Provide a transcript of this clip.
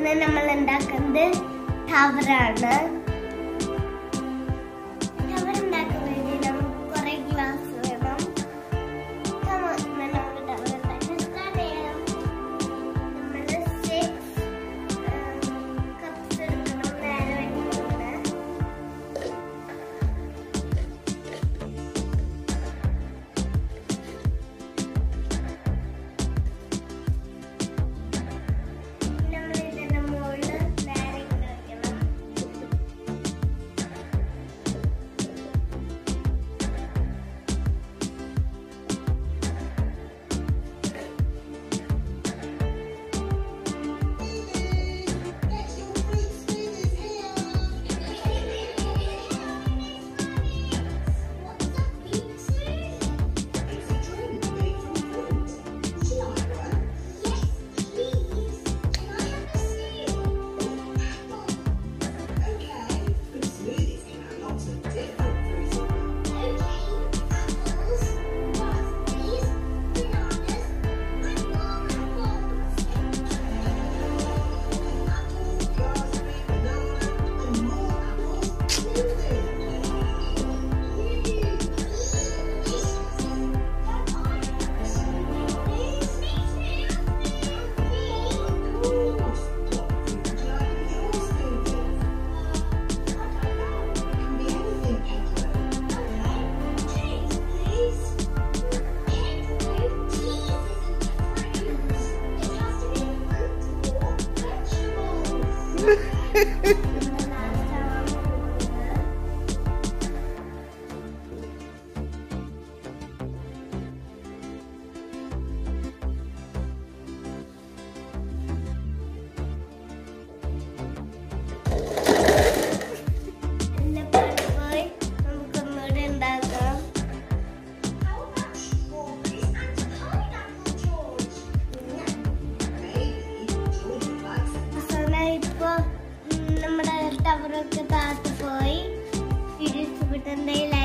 നമ്മൾ ഉണ്ടാക്കുന്നത് ടവറാണ്. ടവർ ഉണ്ടാക്കുന്നതിന് നമുക്ക് കുറെ ഗ്ലാസ് വേണം. നമ്മൾ ടവർ ഉണ്ടാക്കാൻ സ്റ്റാർട്ട് ചെയ്യാം. നമ്മൾ 6 കപ്സ് എടുക്കണം. നേരെ വെക്കുന്നത് ടവറൊക്കെ താത്തു പോയി. വീഡിയോസ് ഇഷ്ടപ്പെട്ടെങ്കിൽ